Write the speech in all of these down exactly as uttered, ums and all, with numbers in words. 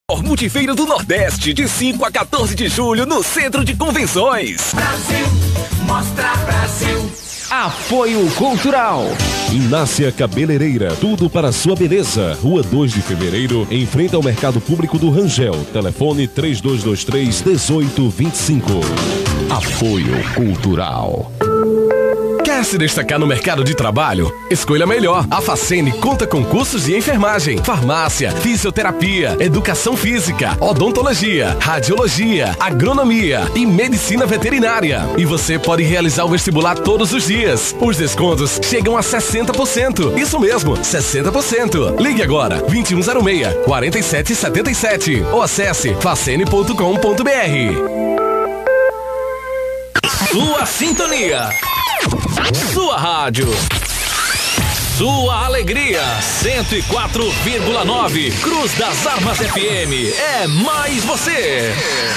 Multifeira do Nordeste, de cinco a quatorze de julho, no Centro de Convenções. Brasil, mostra Brasil. Apoio Cultural. Inácia Cabeleireira, tudo para sua beleza. Rua dois de fevereiro, em frente ao Mercado Público do Rangel. Telefone três dois dois três, um oito dois cinco. Apoio Cultural. Quer se destacar no mercado de trabalho? Escolha melhor. A Facene conta com cursos de enfermagem, farmácia, fisioterapia, educação física, odontologia, radiologia, agronomia e medicina veterinária. E você pode realizar o vestibular todos os dias. Os descontos chegam a sessenta por cento. Isso mesmo, sessenta por cento. Ligue agora, vinte e um zero seis, quarenta e sete setenta e sete ou acesse facene ponto com ponto br. Sua sintonia. Sua rádio. Sua alegria. cento e quatro vírgula nove. Cruz das Armas F M. É mais você.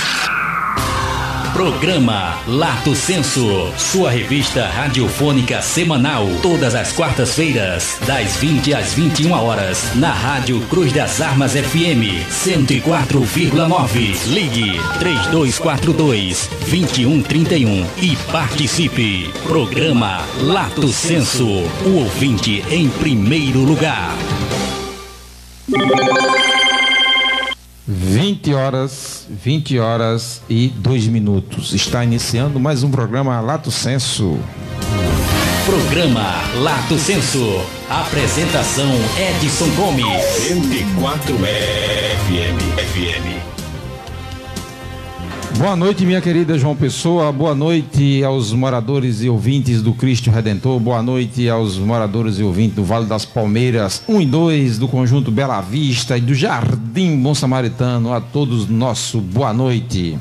Programa Lato Senso, sua revista radiofônica semanal, todas as quartas-feiras, das vinte às vinte e uma horas, na Rádio Cruz das Armas F M, cento e quatro vírgula nove. Ligue três dois quatro dois, dois um três um e participe. Programa Lato Senso, o ouvinte em primeiro lugar. vinte horas, vinte horas e dois minutos. Está iniciando mais um programa Lato Senso. Programa Lato Senso. Apresentação Edson Gomes. cento e quatro F M. F M. Boa noite, minha querida João Pessoa. Boa noite aos moradores e ouvintes do Cristo Redentor. Boa noite aos moradores e ouvintes do Vale das Palmeiras um e dois, do Conjunto Bela Vista e do Jardim Bom Samaritano. A todos nosso boa noite.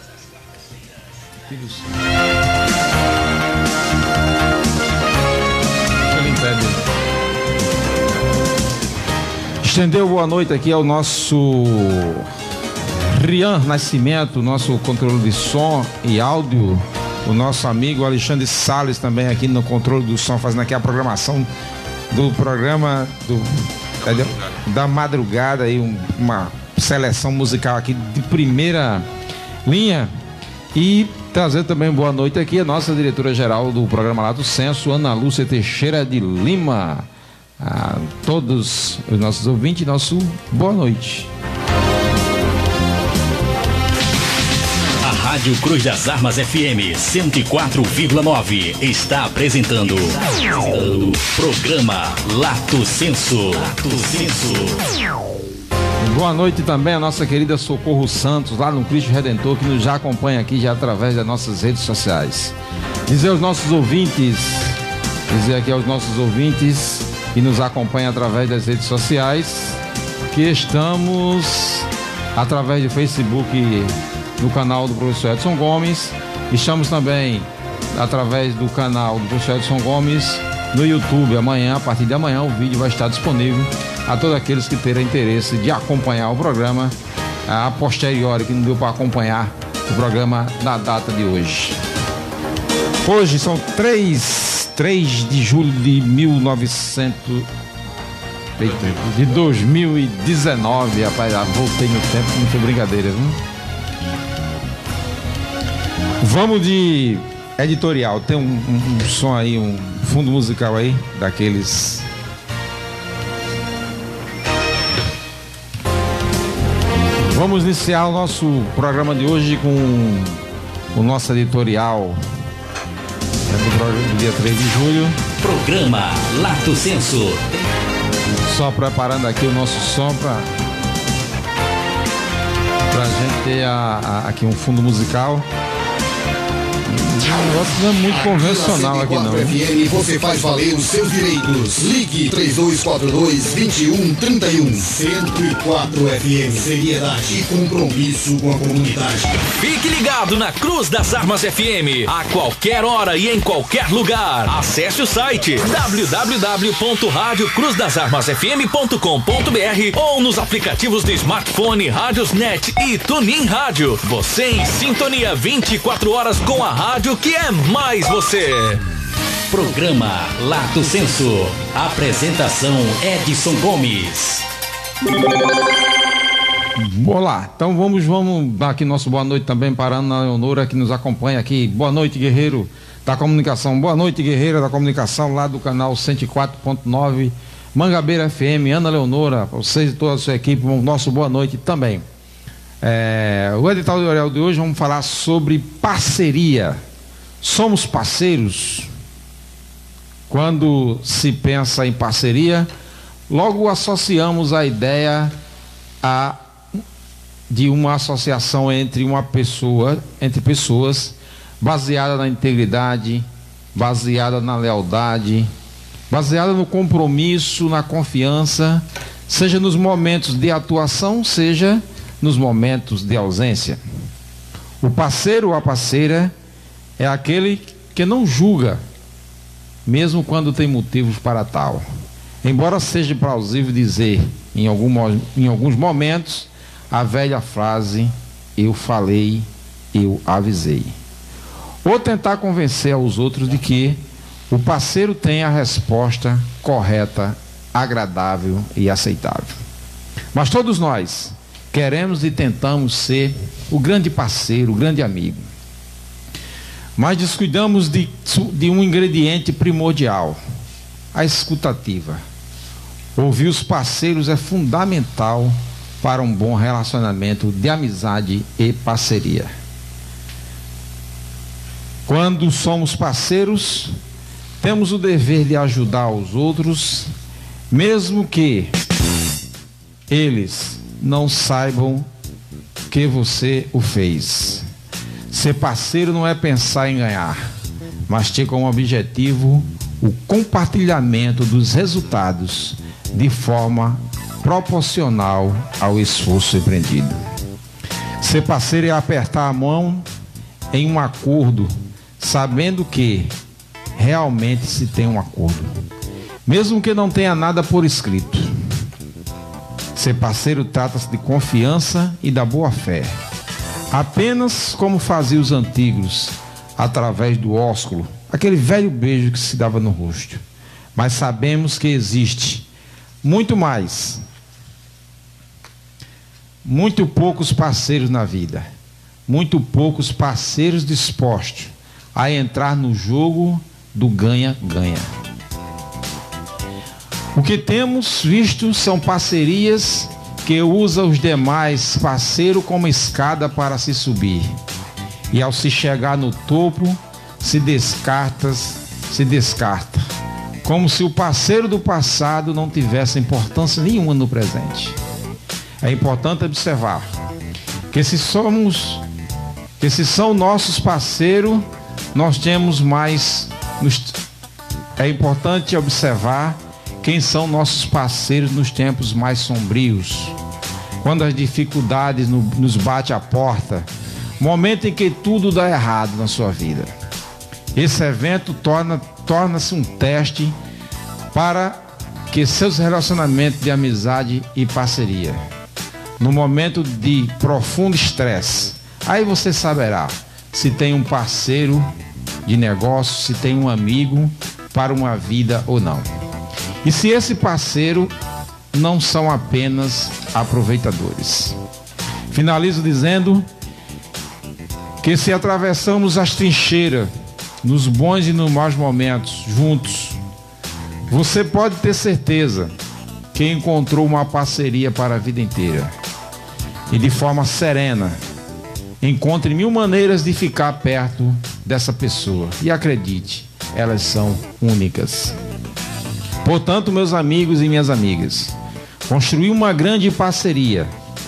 Estendeu boa noite aqui ao nosso Rian Nascimento, nosso controle de som e áudio, o nosso amigo Alexandre Salles também aqui no controle do som, fazendo aqui a programação do programa do, é, da madrugada, aí, um, uma seleção musical aqui de primeira linha. E trazer também boa noite aqui a nossa diretora-geral do programa Lato Senso, Ana Lúcia Teixeira de Lima. A todos os nossos ouvintes, nosso boa noite. Rádio Cruz das Armas F M cento e quatro vírgula nove está apresentando o programa Lato Senso. Lato Senso. Boa noite também a nossa querida Socorro Santos, lá no Cristo Redentor, que nos já acompanha aqui já através das nossas redes sociais. Dizer aos nossos ouvintes, dizer aqui aos nossos ouvintes que nos acompanham através das redes sociais, que estamos através do Facebook, no canal do professor Edson Gomes. Estamos também através do canal do professor Edson Gomes no YouTube. Amanhã, a partir de amanhã, o vídeo vai estar disponível a todos aqueles que terem interesse de acompanhar o programa a posteriori, que não deu para acompanhar o programa na data de hoje. Hoje são três de julho de mil e novecentos de dois mil e dezenove, rapaz, já voltei no tempo, não foi brincadeira, viu? Vamos de editorial. Tem um, um, um som aí, um fundo musical aí, daqueles. Vamos iniciar o nosso programa de hoje com o nosso editorial do, programa do dia três de julho. Programa Lato Senso. Só preparando aqui o nosso som para a gente ter a, a, aqui um fundo musical. O negócio não é muito convencional aqui não. F M, você faz valer os seus direitos. Ligue três dois quatro dois, dois um três um. cento e quatro F M, seriedade e compromisso com a comunidade. Fique ligado na Cruz das Armas F M, a qualquer hora e em qualquer lugar. Acesse o site w w w ponto rádio cruz das armas f m ponto com ponto b r ou nos aplicativos de smartphone, Rádiosnet e TuneIn Rádio. Você em sintonia vinte e quatro horas com a rádio que é mais você. Programa Lato Senso. Apresentação Edson Gomes. Olá, então vamos, vamos dar aqui nosso boa noite também para a Ana Leonora, que nos acompanha aqui. Boa noite, guerreiro da comunicação. Boa noite, guerreira da comunicação, lá do canal cento e quatro ponto nove, Mangabeira F M. Ana Leonora, vocês e toda a sua equipe, nosso boa noite também. É, o editorial de hoje vamos falar sobre parceria. Somos parceiros? Quando se pensa em parceria, logo associamos a ideia a, de uma associação entre uma pessoa, entre pessoas, baseada na integridade, baseada na lealdade, baseada no compromisso, na confiança, seja nos momentos de atuação, seja nos momentos de ausência. O parceiro ou a parceira é aquele que não julga, mesmo quando tem motivos para tal. Embora seja plausível dizer, em, algum, em alguns momentos, a velha frase, eu falei, eu avisei. Ou tentar convencer aos outros de que o parceiro tem a resposta correta, agradável e aceitável. Mas todos nós queremos e tentamos ser o grande parceiro, o grande amigo. Mas descuidamos de, de um ingrediente primordial, a escutativa. Ouvir os parceiros é fundamental para um bom relacionamento de amizade e parceria. Quando somos parceiros, temos o dever de ajudar os outros, mesmo que eles não saibam que você o fez. Ser parceiro não é pensar em ganhar, mas ter como objetivo o compartilhamento dos resultados de forma proporcional ao esforço empreendido. Ser parceiro é apertar a mão em um acordo, sabendo que realmente se tem um acordo, mesmo que não tenha nada por escrito. Ser parceiro trata-se de confiança e da boa-fé. Apenas como faziam os antigos, através do ósculo, aquele velho beijo que se dava no rosto. Mas sabemos que existe muito mais, muito poucos parceiros na vida, muito poucos parceiros dispostos a entrar no jogo do ganha-ganha. O que temos visto são parcerias que usa os demais parceiros como escada para se subir. E ao se chegar no topo, se descarta, se descarta. Como se o parceiro do passado não tivesse importância nenhuma no presente. É importante observar que se somos, que se são nossos parceiros, nós temos mais... Nos, é importante observar quem são nossos parceiros nos tempos mais sombrios, quando as dificuldades no, nos bate à porta, momento em que tudo dá errado na sua vida. Esse evento torna, torna-se um teste para que seus relacionamentos de amizade e parceria, no momento de profundo estresse, aí você saberá se tem um parceiro de negócio, se tem um amigo para uma vida ou não. E se esse parceiro não são apenas aproveitadores. Finalizo dizendo que se atravessamos as trincheiras nos bons e nos maus momentos juntos, você pode ter certeza que encontrou uma parceria para a vida inteira. E de forma serena, encontre mil maneiras de ficar perto dessa pessoa. E acredite, elas são únicas. Portanto, meus amigos e minhas amigas, construir uma grande parceria,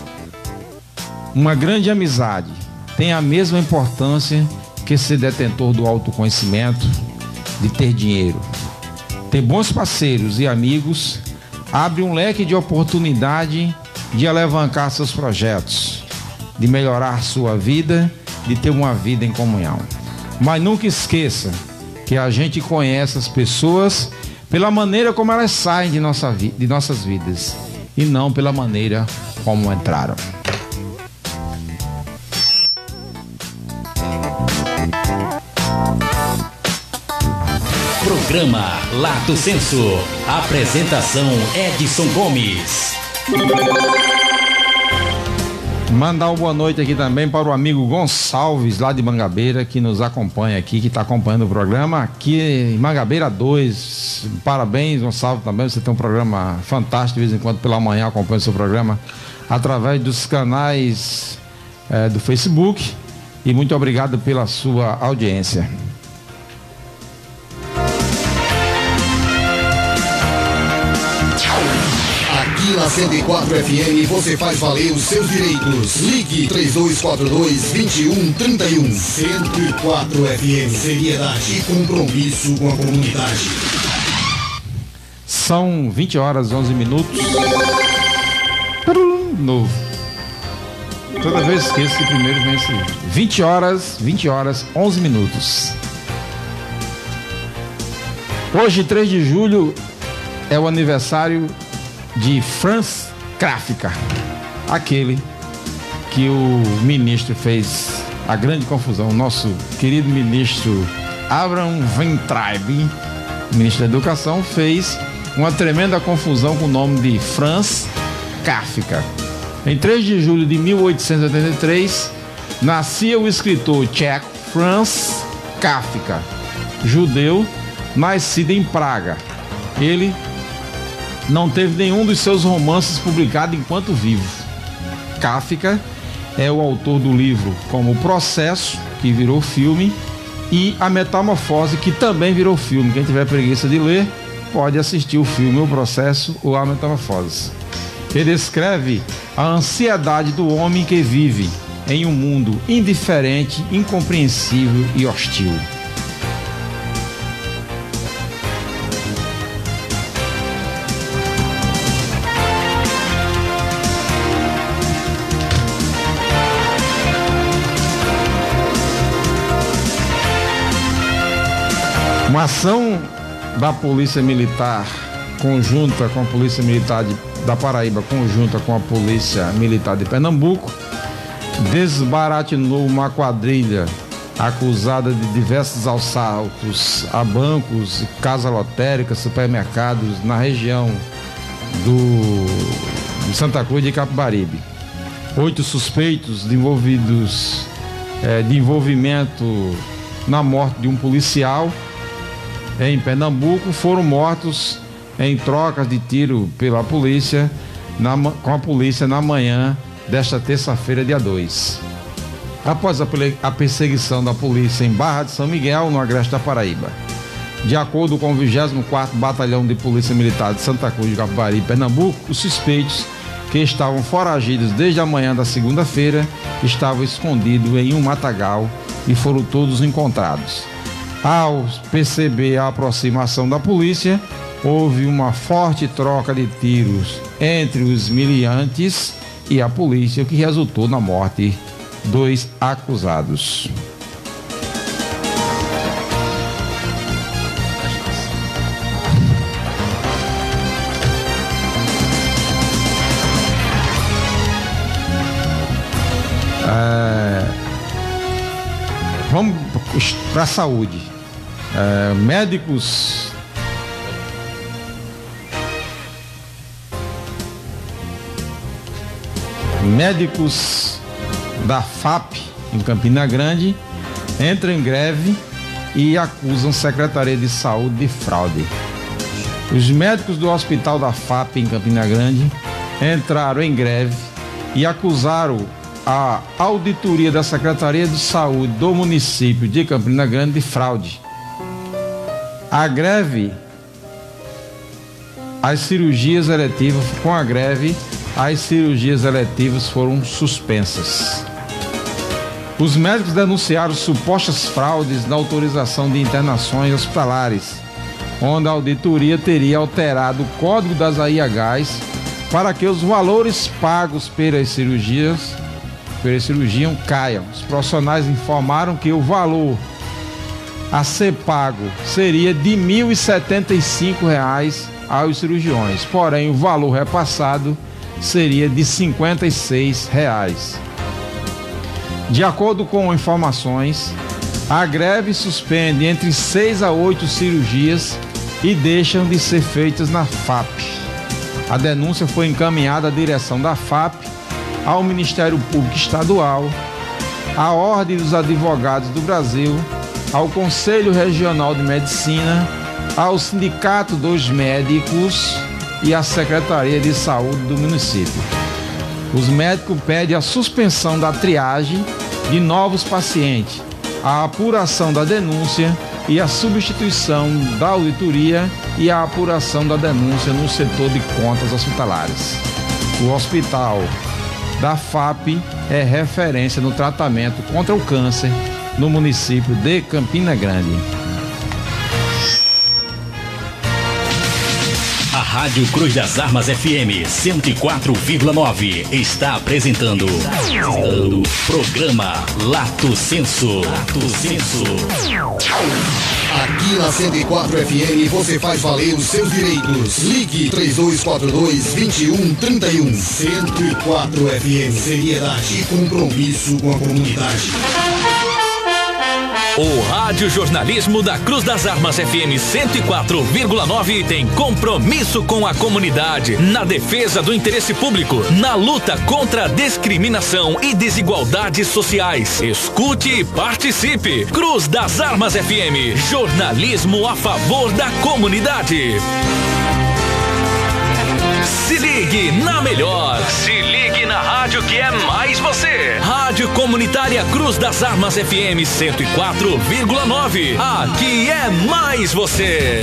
uma grande amizade, tem a mesma importância que ser detentor do autoconhecimento, de ter dinheiro. Ter bons parceiros e amigos abre um leque de oportunidade de alavancar seus projetos, de melhorar sua vida, de ter uma vida em comunhão. Mas nunca esqueça que a gente conhece as pessoas pela maneira como elas saem de, nossa vi- de nossas vidas e não pela maneira como entraram. Programa Lato Senso. Apresentação Edson Gomes. Mandar uma boa noite aqui também para o amigo Gonçalves, lá de Mangabeira, que nos acompanha aqui, que está acompanhando o programa aqui em Mangabeira dois. Parabéns, Gonçalves, também. Você tem um programa fantástico, de vez em quando pela manhã acompanha o seu programa através dos canais é, do Facebook. E muito obrigado pela sua audiência. Aqui na cento e quatro F M você faz valer os seus direitos. Ligue três dois quatro dois, dois um três um. cento e quatro F M. Seriedade e compromisso com a comunidade. São vinte horas e onze minutos. Novo. Toda vez esqueço que primeiro vem esse. vinte horas, vinte horas, onze minutos. Hoje, três de julho, é o aniversário de Franz Kafka, aquele que o ministro fez a grande confusão. Nosso querido ministro Abraham Weintraub, ministro da Educação, fez uma tremenda confusão com o nome de Franz Kafka. Em três de julho de mil oitocentos e oitenta e três, nascia o escritor tcheco Franz Kafka, judeu, nascido em Praga. Ele não teve nenhum dos seus romances publicado enquanto vivo. Kafka é o autor do livro como O Processo, que virou filme, e A Metamorfose, que também virou filme. Quem tiver preguiça de ler, pode assistir o filme O Processo ou A Metamorfose. Ele escreve a ansiedade do homem que vive em um mundo indiferente, incompreensível e hostil. Uma ação da Polícia Militar conjunta com a Polícia Militar de, da Paraíba, conjunta com a Polícia Militar de Pernambuco, desbaratinou uma quadrilha acusada de diversos assaltos a bancos, casas lotéricas, supermercados na região do, de Santa Cruz de Capibaribe. Oito suspeitos de envolvidos é, de envolvimento na morte de um policial em Pernambuco foram mortos em trocas de tiro pela polícia, na, com a polícia na manhã desta terça-feira, dia dois. Após a, a perseguição da polícia em Barra de São Miguel, no Agreste da Paraíba. De acordo com o vigésimo quarto Batalhão de Polícia Militar de Santa Cruz de Capibaribe, Pernambuco, os suspeitos, que estavam foragidos desde a manhã da segunda-feira, estavam escondidos em um matagal e foram todos encontrados. Ao perceber a aproximação da polícia, houve uma forte troca de tiros entre os miliantes e a polícia, o que resultou na morte dos acusados. É... Vamos para a saúde. É, médicos médicos da F A P em Campina Grande entram em greve e acusam a Secretaria de Saúde de fraude. Os médicos do Hospital da F A P em Campina Grande entraram em greve e acusaram a auditoria da Secretaria de Saúde do município de Campina Grande de fraude. A greve, as cirurgias eletivas, com a greve, as cirurgias eletivas foram suspensas. Os médicos denunciaram supostas fraudes na autorização de internações hospitalares, onde a auditoria teria alterado o código das A I Hs para que os valores pagos pelas cirurgias pela cirurgia caiam. Os profissionais informaram que o valor a ser pago seria de mil e setenta e cinco reais aos cirurgiões, porém o valor repassado seria de cinquenta e seis reais. De acordo com informações, a greve suspende entre seis a oito cirurgias e deixam de ser feitas na F A P. A denúncia foi encaminhada à direção da F A P ao Ministério Público Estadual, à Ordem dos Advogados do Brasil, ao Conselho Regional de Medicina, ao Sindicato dos Médicos e à Secretaria de Saúde do município. Os médicos pedem a suspensão da triagem de novos pacientes, a apuração da denúncia e a substituição da auditoria e a apuração da denúncia no setor de contas hospitalares. O hospital da F A P é referência no tratamento contra o câncer no município de Campina Grande. A Rádio Cruz das Armas F M cento e quatro vírgula nove está apresentando o programa Lato Senso. Lato Senso. Aqui na cento e quatro F M você faz valer os seus direitos. Ligue três dois quatro dois, dois um três um. cento e quatro F M, seriedade e compromisso com a comunidade. O Rádio Jornalismo da Cruz das Armas F M cento e quatro vírgula nove tem compromisso com a comunidade, na defesa do interesse público, na luta contra a discriminação e desigualdades sociais. Escute e participe. Cruz das Armas F M, jornalismo a favor da comunidade. Se ligue na melhor. Se ligue na rádio que é mais você. Rádio Comunitária Cruz das Armas F M cento e quatro vírgula nove. Aqui é mais você.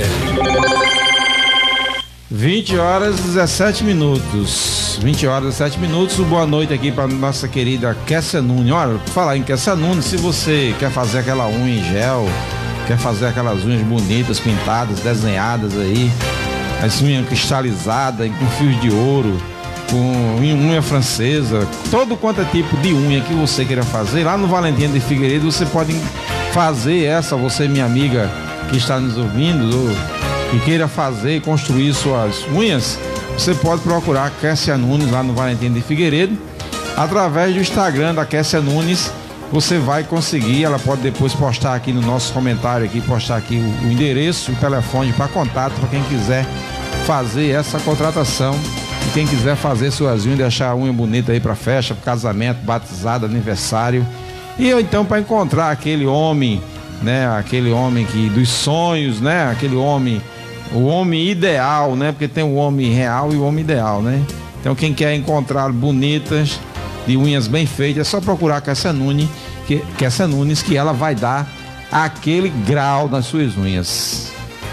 vinte horas e dezessete minutos. vinte horas e dezessete minutos. Boa noite aqui para nossa querida Kessia Nunes. Olha, falar em Kessia Nunes, se você quer fazer aquela unha em gel, quer fazer aquelas unhas bonitas, pintadas, desenhadas aí, as unhas cristalizadas, com fios de ouro, com unha francesa, todo quanto é tipo de unha que você queira fazer, lá no Valentim de Figueiredo você pode fazer essa, você minha amiga que está nos ouvindo, que queira fazer, construir suas unhas, você pode procurar a Kessia Nunes lá no Valentim de Figueiredo, através do Instagram da Kessia Nunes, você vai conseguir, ela pode depois postar aqui no nosso comentário, aqui, postar aqui o, o endereço, o telefone para contato, para quem quiser fazer essa contratação, e quem quiser fazer suas unhas, deixar a unha bonita aí para festa, para casamento, batizado, aniversário, e ou então para encontrar aquele homem, né, aquele homem que dos sonhos, né, aquele homem, o homem ideal, né, porque tem o homem real e o homem ideal, né? Então quem quer encontrar bonitas, de unhas bem feitas, é só procurar Kessia Nunes, que Kessia Nunes, que ela vai dar aquele grau nas suas unhas.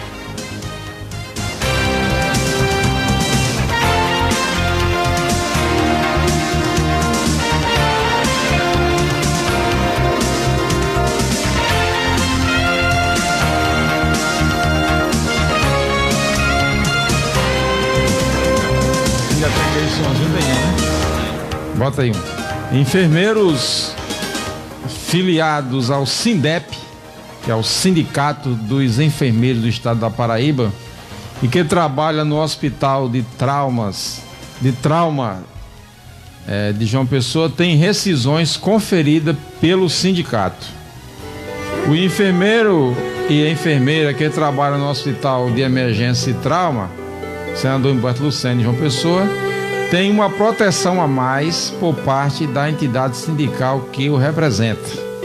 Ainda tem aquele somzinho bem, né? Bota aí um. Enfermeiros filiados ao SINDEP, que é o Sindicato dos Enfermeiros do Estado da Paraíba, e que trabalha no Hospital de Traumas, de Trauma é, de João Pessoa, tem rescisões conferidas pelo sindicato. O enfermeiro e a enfermeira que trabalham no Hospital de Emergência e Trauma, senador Humberto Lucena de João Pessoa, tem uma proteção a mais por parte da entidade sindical que o representa.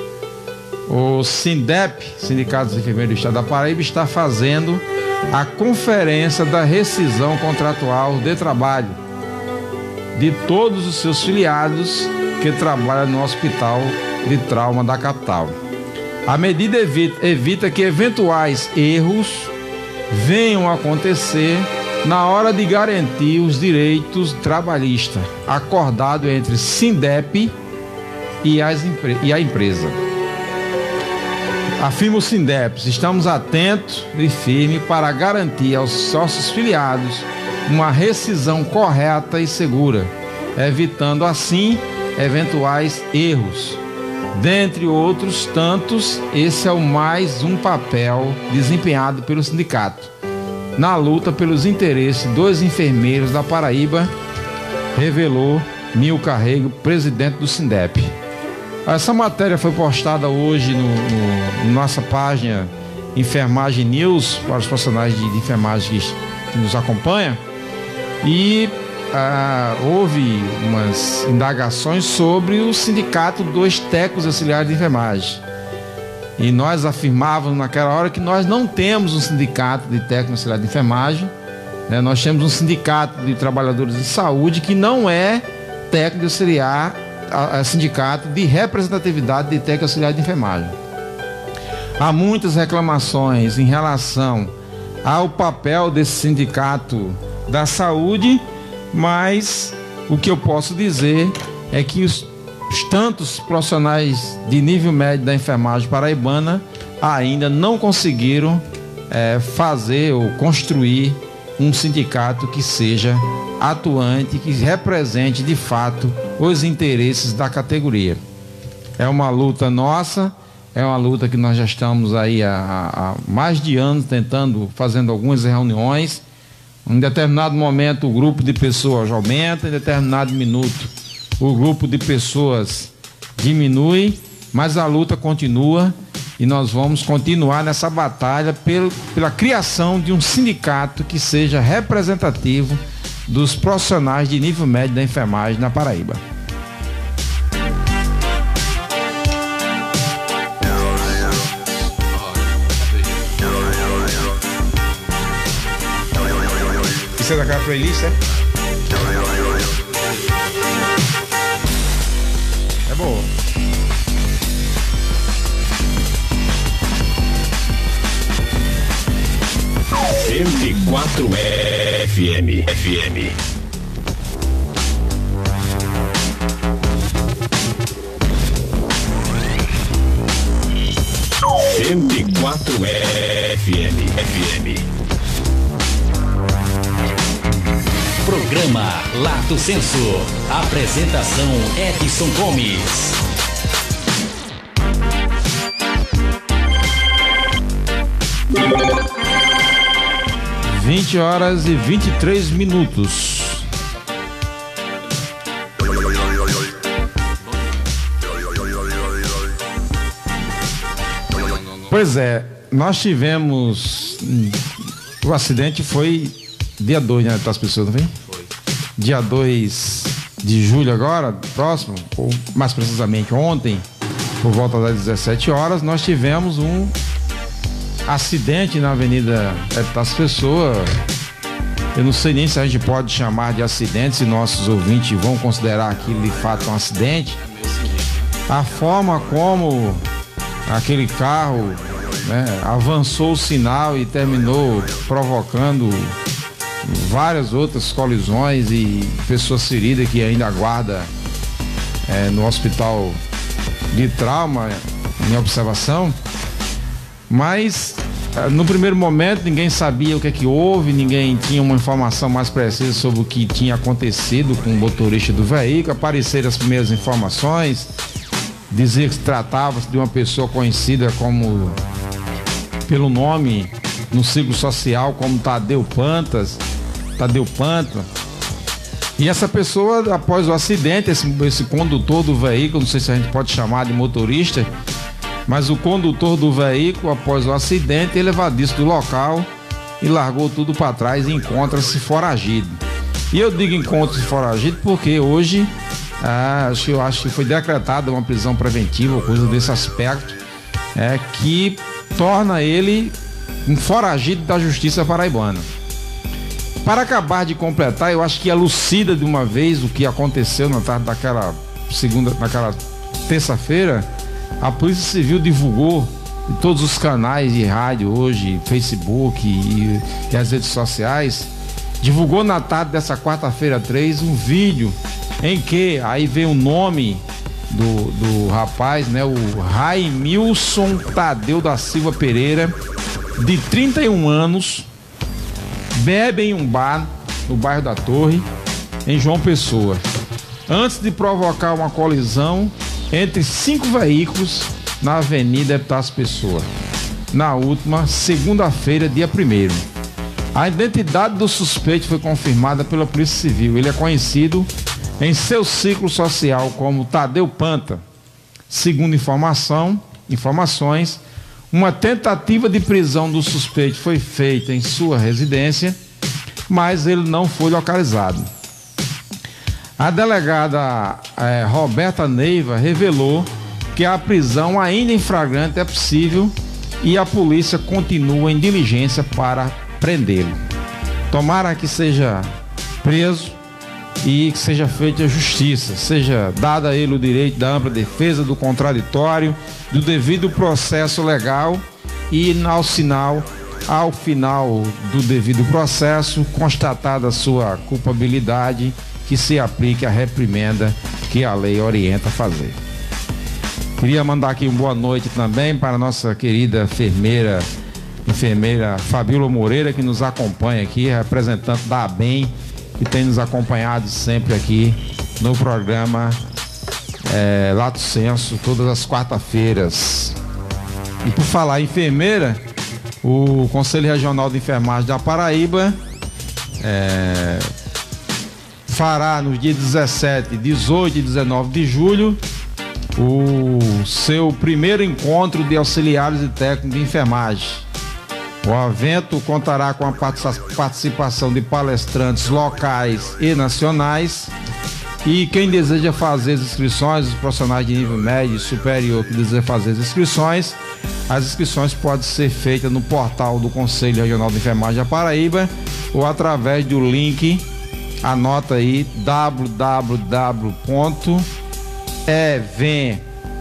O SINDEP, Sindicato dos Enfermeiros do Estado da Paraíba, está fazendo a conferência da rescisão contratual de trabalho de todos os seus filiados que trabalham no Hospital de Trauma da capital. A medida evita, evita que eventuais erros venham a acontecer na hora de garantir os direitos trabalhistas acordado entre SINDEP e, as, e a empresa. Afirma o SINDEP, estamos atentos e firmes para garantir aos sócios filiados uma rescisão correta e segura, evitando assim eventuais erros. Dentre outros tantos, esse é o mais um papel desempenhado pelo sindicato na luta pelos interesses dos enfermeiros da Paraíba, revelou Mil Carrego, presidente do SINDEP. Essa matéria foi postada hoje no, no, no nossa página Enfermagem News, para os profissionais de, de enfermagem que, que nos acompanham, e ah, houve umas indagações sobre o sindicato dos técnicos auxiliares de enfermagem. E nós afirmávamos naquela hora que nós não temos um sindicato de técnicos auxiliares de enfermagem, né? Nós temos um sindicato de trabalhadores de saúde que não é técnico auxiliar, a, a sindicato de representatividade de técnico auxiliar de enfermagem. Há muitas reclamações em relação ao papel desse sindicato da saúde, mas o que eu posso dizer é que os, os tantos profissionais de nível médio da enfermagem paraibana ainda não conseguiram é, fazer ou construir um sindicato que seja atuante, que represente de fato os interesses da categoria. É uma luta nossa, é uma luta que nós já estamos aí há, há mais de anos tentando, fazendo algumas reuniões. Em determinado momento o grupo de pessoas aumenta, em determinado minuto o grupo de pessoas diminui, mas a luta continua e nós vamos continuar nessa batalha pelo, pela criação de um sindicato que seja representativo dos profissionais de nível médio da enfermagem na Paraíba. Isso é daquela playlist, é? É boa. cento e quatro F M. F M. cento e quatro F M. F M. Programa Lato Senso. Apresentação Edson Gomes. vinte horas e vinte e três minutos. Pois é, nós tivemos. O acidente foi dia dois, né? Das pessoas, não foi? Foi. Dia dois de julho agora, próximo, ou mais precisamente ontem, por volta das dezessete horas, nós tivemos um acidente na Avenida das Pessoas. Eu não sei nem se a gente pode chamar de acidente, se nossos ouvintes vão considerar aquilo de fato um acidente. A forma como aquele carro, né, avançou o sinal e terminou provocando várias outras colisões e pessoas feridas que ainda aguarda é, no hospital de trauma em observação. Mas no primeiro momento ninguém sabia o que é que houve, ninguém tinha uma informação mais precisa sobre o que tinha acontecido com o motorista do veículo. Apareceram as primeiras informações, dizia que tratava-se de uma pessoa conhecida como, pelo nome no ciclo social, como Tadeu Pantas, Tadeu Panta. E essa pessoa, após o acidente, esse, esse condutor do veículo, não sei se a gente pode chamar de motorista, mas o condutor do veículo, após o acidente, ele evadiu do local e largou tudo para trás e encontra-se foragido. E eu digo encontra-se foragido porque hoje ah, acho, eu acho que foi decretada uma prisão preventiva ou coisa desse aspecto, é, que torna ele um foragido da justiça paraibana. Para acabar de completar, eu acho que elucida de uma vez o que aconteceu na tarde daquela segunda, naquela terça-feira. A Polícia Civil divulgou em todos os canais de rádio hoje, Facebook e, e as redes sociais, divulgou na tarde dessa quarta-feira três um vídeo em que aí vem o nome do, do rapaz, né, o Raimilson Tadeu da Silva Pereira, de trinta e um anos, bebe em um bar no bairro da Torre, em João Pessoa, antes de provocar uma colisão entre cinco veículos na Avenida Epitácio Pessoa, na última segunda-feira, dia primeiro. A identidade do suspeito foi confirmada pela Polícia Civil. Ele é conhecido em seu ciclo social como Tadeu Panta. Segundo informação, informações, uma tentativa de prisão do suspeito foi feita em sua residência, mas ele não foi localizado. A delegada eh, Roberta Neiva revelou que a prisão ainda em flagrante é possível e a polícia continua em diligência para prendê-lo. Tomara que seja preso e que seja feita a justiça, seja dado a ele o direito da ampla defesa, do contraditório, do devido processo legal e ao sinal, ao final do devido processo, constatada a sua culpabilidade, que se aplique a reprimenda que a lei orienta a fazer. Queria mandar aqui uma boa noite também para a nossa querida enfermeira, enfermeira Fabíola Moreira, que nos acompanha aqui, representante da ABEM, que tem nos acompanhado sempre aqui no programa é, Lato Senso, todas as quarta-feiras. E por falar em enfermeira, o Conselho Regional de Enfermagem da Paraíba é, fará nos dias dezessete, dezoito e dezenove de julho o seu primeiro encontro de auxiliares e técnicos de enfermagem. O evento contará com a participação de palestrantes locais e nacionais, e quem deseja fazer as inscrições, os profissionais de nível médio e superior que desejam fazer as inscrições, as inscrições podem ser feitas no portal do Conselho Regional de Enfermagem da Paraíba ou através do link, anota aí, w w w ponto e v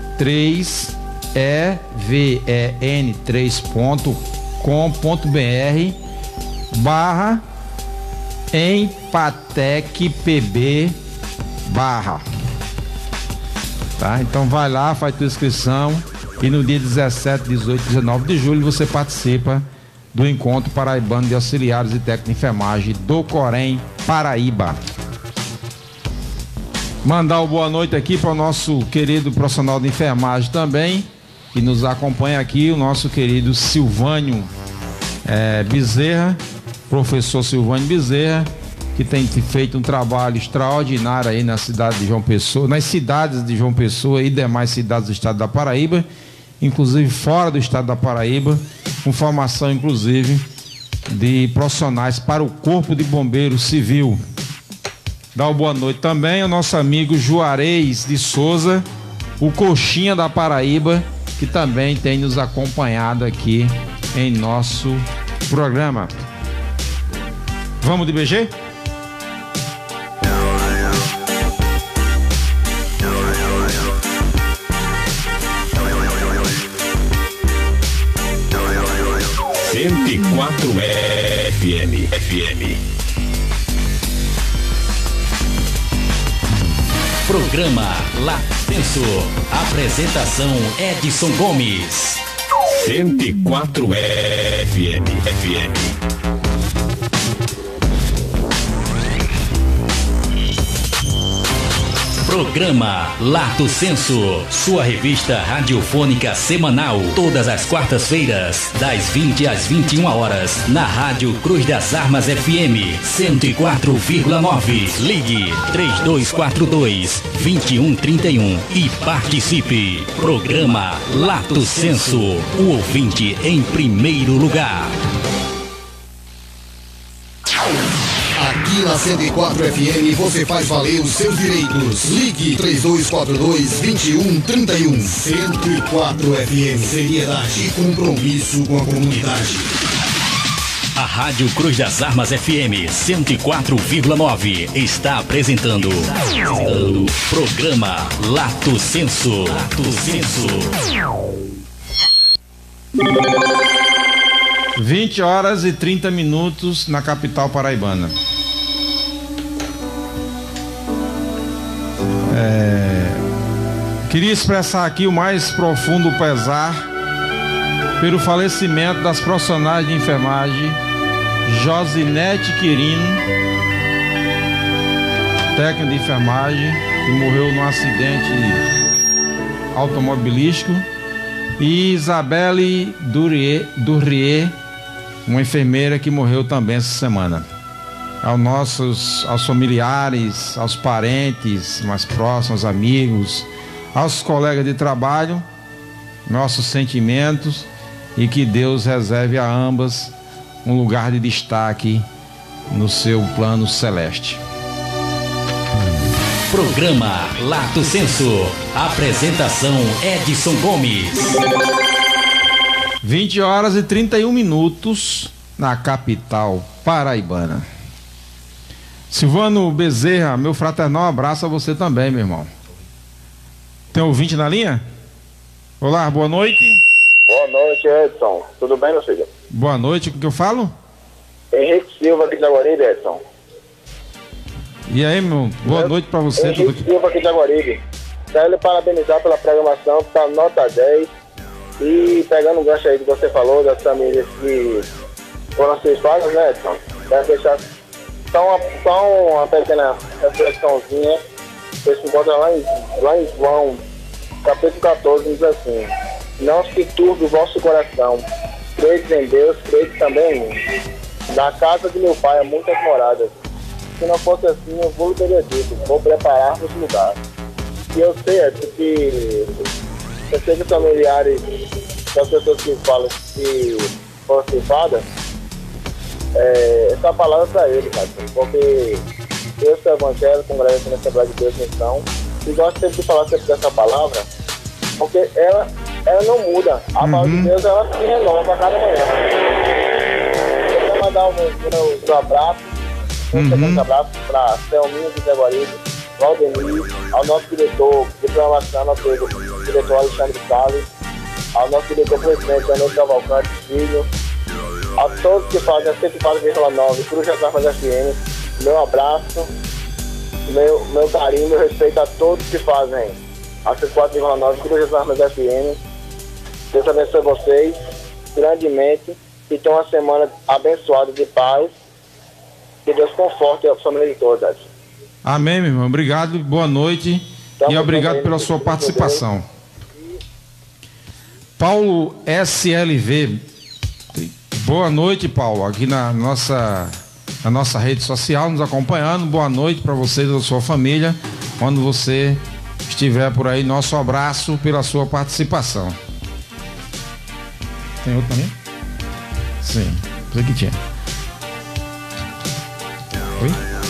n três ponto com ponto b r barra empatec p b barra, tá? Então vai lá, faz tua inscrição e no dia dezessete, dezoito e dezenove de julho você participa do Encontro Paraibano de Auxiliares e Técnicos de Enfermagem do Corém Paraíba. Mandar uma boa noite aqui para o nosso querido profissional de enfermagem também, que nos acompanha aqui, o nosso querido Silvânio é, Bezerra, professor Silvânio Bezerra, que tem feito um trabalho extraordinário aí na cidade de João Pessoa, nas cidades de João Pessoa e demais cidades do estado da Paraíba, inclusive fora do estado da Paraíba, com formação inclusive de profissionais para o Corpo de Bombeiro Civil. Dá uma boa noite também ao nosso amigo Juarez de Souza, o Coxinha da Paraíba, que também tem nos acompanhado aqui em nosso programa. Vamos de B G? cento e quatro F M. F M. Programa Lato Senso. Apresentação Edson Gomes. cento e quatro F M. F M. Programa Lato Senso, sua revista radiofônica semanal, todas as quartas-feiras, das vinte às vinte e uma horas, na Rádio Cruz das Armas F M cento e quatro vírgula nove. Ligue três dois quatro dois, dois um três um e participe. Programa Lato Senso, o ouvinte em primeiro lugar. Aqui na cento e quatro F M você faz valer os seus direitos. Ligue três dois quatro dois, dois um três um. cento e quatro F M, seriedade e compromisso com a comunidade. A Rádio Cruz das Armas F M cento e quatro vírgula nove está apresentando o programa Lato Senso. Lato Senso. vinte horas e trinta minutos na capital paraibana. É, queria expressar aqui o mais profundo pesar pelo falecimento das profissionais de enfermagem Josinete Quirino, técnica de enfermagem, que morreu num acidente automobilístico, e Isabelle Durier, Durier, uma enfermeira que morreu também essa semana. Aos nossos, aos familiares, aos parentes mais próximos, amigos, aos colegas de trabalho, nossos sentimentos, e que Deus reserve a ambas um lugar de destaque no seu plano celeste. Programa Lato Senso. Apresentação Edson Gomes. vinte horas e trinta e um minutos na capital paraibana. Silvano Bezerra, meu fraternal abraço a você também, meu irmão. Tem ouvinte na linha? Olá, boa noite. Boa noite, Edson. Tudo bem, meu filho? Boa noite, com que eu falo? Henrique Silva aqui de Jaguaribe, Edson. E aí, meu? Boa meu... noite pra você. Henrique tudo... Silva aqui de Jaguaribe. Quero lhe parabenizar pela programação, que tá nota dez. E pegando um gancho aí que você falou, das famílias que foram ceifadas, né, Edson? Quero deixar só uma, só uma pequena reflexãozinha. Você se encontra lá em, lá em João, capítulo catorze, diz assim: não se turbe o vosso coração, credes em Deus, credes também em mim. Na casa de meu pai há muitas moradas. Se não fosse assim, eu vou teria dito, vou preparar-vos lugar. E eu sei, Edson, que eu sei que os familiares das pessoas que falam que foram ceifadas, é, essa palavra é para eles, cara, porque eu sou evangélico, congresso na Assembleia de Deus Missão, e gosto sempre de falar sempre dessa palavra, porque ela, ela não muda. A palavra uhum. de Deus, ela se renova a cada manhã. Eu quero mandar um, um, um abraço, um uhum. abraço para Selminha de Jaguaribe, Valdemir, ao nosso diretor de programação, nosso diretor Alexandre Salles, ao nosso diretor-presidente Daniel Cavalcante Filho, a todos que fazem a cento e quatro vírgula nove Cruz das Armas F M, meu abraço, meu, meu carinho, meu respeito a todos que fazem a cento e quatro vírgula nove Cruz das Armas F M. Deus abençoe vocês grandemente e tenham uma semana abençoada de paz. Que Deus conforte a família de todas. Amém, meu irmão. Obrigado, boa noite então, e obrigado pela sua participação. Paulo S L V. Boa noite, Paulo, aqui na nossa, na nossa rede social, nos acompanhando. Boa noite para você e da sua família, quando você estiver por aí. Nosso abraço pela sua participação. Tem outro também? Sim, sei que tinha. Oi?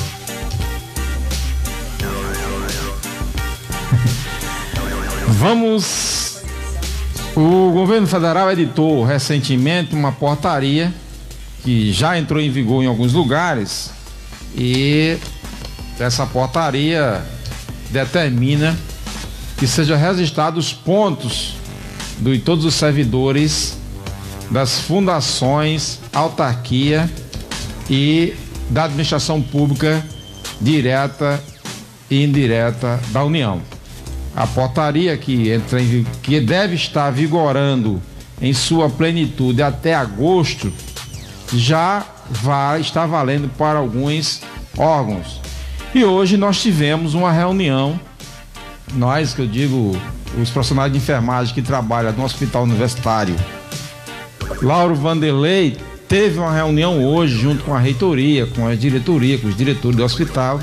Vamos. O governo federal editou recentemente uma portaria que já entrou em vigor em alguns lugares, e essa portaria determina que sejam registrados os pontos de todos os servidores das fundações, autarquia e da administração pública direta e indireta da União. A portaria que, entra em, que deve estar vigorando em sua plenitude até agosto já vai estar valendo para alguns órgãos. E hoje nós tivemos uma reunião, nós que eu digo, os profissionais de enfermagem que trabalham no Hospital Universitário Lauro Vanderlei, teve uma reunião hoje junto com a reitoria, com a diretoria, com os diretores do hospital,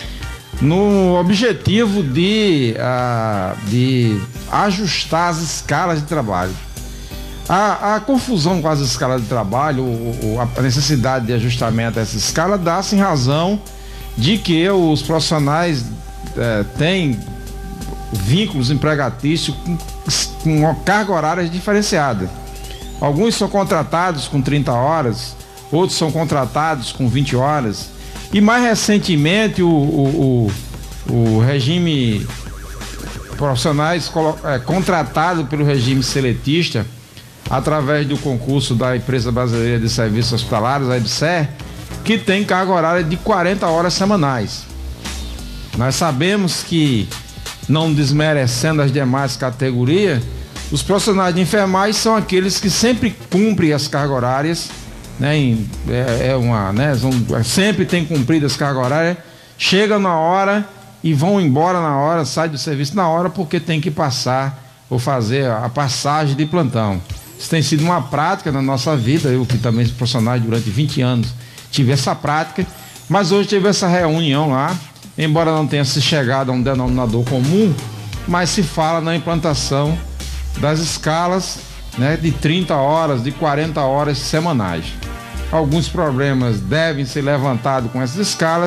no objetivo de, uh, de ajustar as escalas de trabalho. A, a confusão com as escalas de trabalho, o, o, a necessidade de ajustamento dessa escala dá-se em razão de que os profissionais uh, têm vínculos empregatícios com, com uma carga horária diferenciada. Alguns são contratados com trinta horas, outros são contratados com vinte horas. E mais recentemente o, o, o, o regime profissionais é, contratado pelo regime seletista através do concurso da Empresa Brasileira de Serviços Hospitalares, a EBSER, que tem carga horária de quarenta horas semanais. Nós sabemos que, não desmerecendo as demais categorias, os profissionais de enfermagem são aqueles que sempre cumprem as cargas horárias, né? Em, é, é uma, né? São, sempre tem cumprido as cargas horárias, chegam na hora e vão embora na hora, saem do serviço na hora porque tem que passar ou fazer a passagem de plantão. Isso tem sido uma prática na nossa vida, eu que também sou profissional durante vinte anos, tive essa prática, mas hoje tive essa reunião lá, embora não tenha se chegado a um denominador comum, mas se fala na implantação das escalas, né, de trinta horas, de quarenta horas semanais. Alguns problemas devem ser levantados com essas escalas,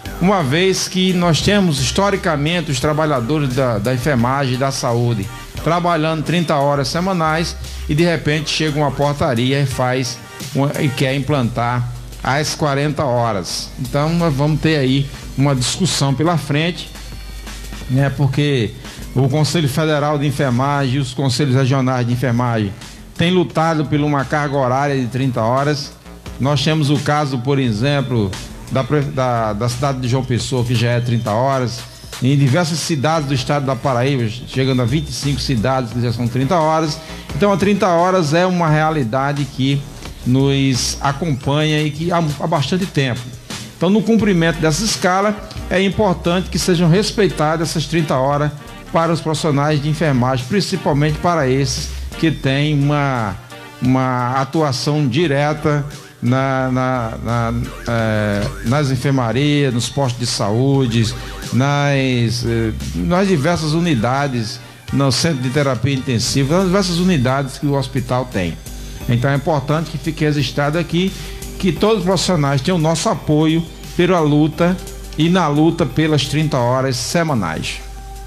uma vez que nós temos historicamente os trabalhadores da, da enfermagem e da saúde trabalhando trinta horas semanais e de repente chega uma portaria e faz uma, e quer implantar às quarenta horas. Então nós vamos ter aí uma discussão pela frente, né? Porque o Conselho Federal de Enfermagem e os Conselhos Regionais de Enfermagem têm lutado por uma carga horária de trinta horas. Nós temos o caso, por exemplo, da, da, da cidade de João Pessoa, que já é trinta horas. Em diversas cidades do estado da Paraíba, chegando a vinte e cinco cidades que já são trinta horas. Então, a trinta horas é uma realidade que nos acompanha e que há, há bastante tempo. Então, no cumprimento dessa escala, é importante que sejam respeitadas essas trinta horas para os profissionais de enfermagem, principalmente para esses que têm uma, uma atuação direta na, na, na, é, nas enfermarias, nos postos de saúde, nas, nas diversas unidades, no centro de terapia intensiva, nas diversas unidades que o hospital tem. Então é importante que fique registrado aqui que todos os profissionais têm o nosso apoio pela luta e na luta pelas trinta horas semanais.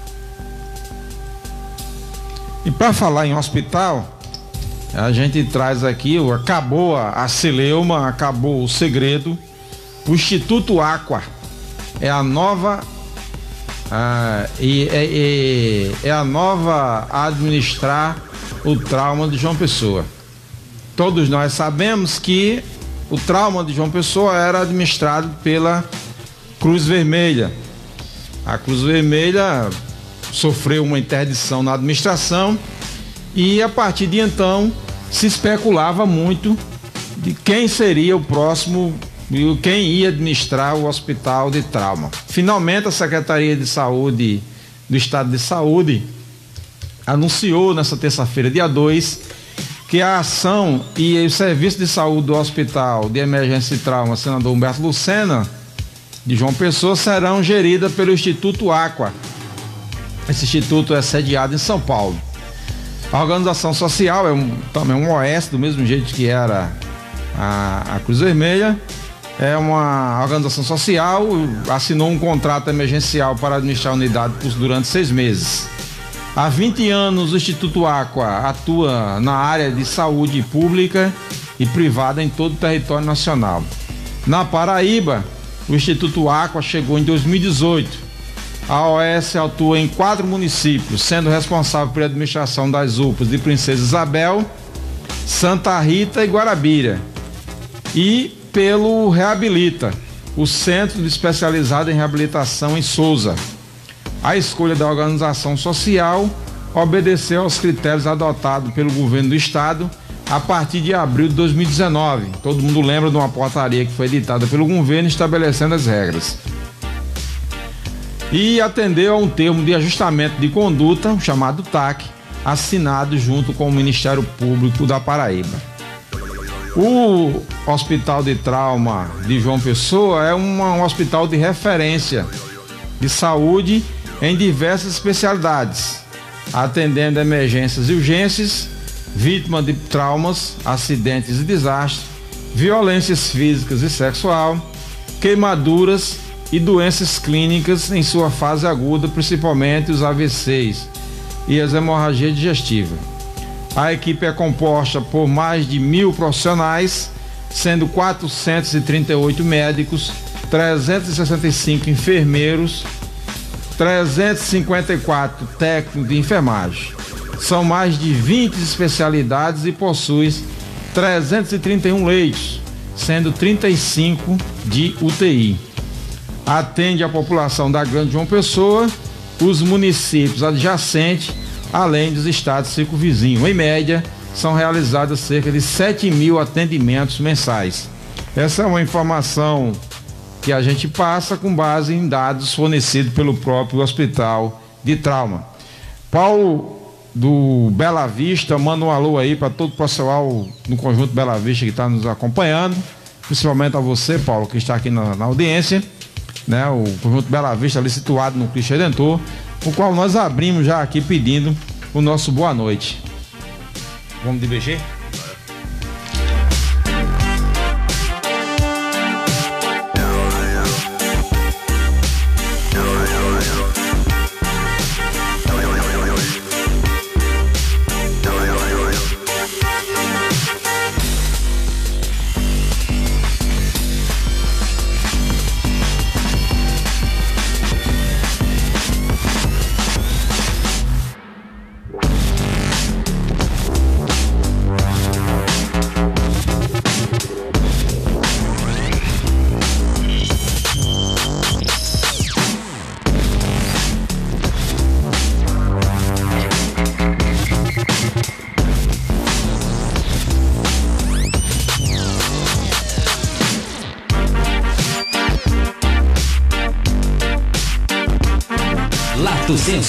E para falar em hospital, a gente traz aqui, acabou a, a celeuma, acabou o segredo. O Instituto Aqua é a nova ah, e, e, é a nova a administrar o trauma de João Pessoa. Todos nós sabemos que o trauma de João Pessoa era administrado pela Cruz Vermelha. A Cruz Vermelha sofreu uma interdição na administração e a partir de então se especulava muito de quem seria o próximo e quem ia administrar o hospital de trauma. Finalmente a Secretaria de Saúde do Estado de Saúde anunciou nessa terça-feira, dia dois, que a ação e o serviço de saúde do Hospital de Emergência e Trauma Senador Humberto Lucena de João Pessoa serão geridas pelo Instituto Aqua. Esse instituto é sediado em São Paulo. A organização social é um, também um O S, do mesmo jeito que era a, a Cruz Vermelha. É uma organização social, assinou um contrato emergencial para administrar a unidade durante seis meses. Há vinte anos o Instituto Aqua atua na área de saúde pública e privada em todo o território nacional. Na Paraíba, o Instituto Aqua chegou em dois mil e dezoito. A O S atua em quatro municípios, sendo responsável pela administração das U P As de Princesa Isabel, Santa Rita e Guarabira. E pelo Reabilita, o Centro Especializado em Reabilitação em Souza. A escolha da organização social obedeceu aos critérios adotados pelo governo do estado a partir de abril de dois mil e dezenove. Todo mundo lembra de uma portaria que foi editada pelo governo estabelecendo as regras. E atendeu a um termo de ajustamento de conduta, chamado T A C, assinado junto com o Ministério Público da Paraíba. O Hospital de Trauma de João Pessoa é uma, um hospital de referência de saúde em diversas especialidades, atendendo emergências e urgências, vítimas de traumas, acidentes e desastres, violências físicas e sexual, queimaduras e doenças clínicas em sua fase aguda, principalmente os A V Cs e as hemorragias digestivas. A equipe é composta por mais de mil profissionais, sendo quatrocentos e trinta e oito médicos, trezentos e sessenta e cinco enfermeiros, trezentos e cinquenta e quatro técnicos de enfermagem. São mais de vinte especialidades e possui trezentos e trinta e um leitos, sendo trinta e cinco de U T I. Atende a população da Grande João Pessoa, os municípios adjacentes, além dos estados circunvizinhos. Em média, são realizados cerca de sete mil atendimentos mensais. Essa é uma informação que a gente passa com base em dados fornecidos pelo próprio Hospital de Trauma. Paulo do Bela Vista, manda um alô aí para todo o pessoal no Conjunto Bela Vista que está nos acompanhando, principalmente a você, Paulo, que está aqui na, na audiência, né? O Conjunto Bela Vista ali situado no Cristo Redentor, o qual nós abrimos já aqui pedindo o nosso boa noite. Vamos de B G?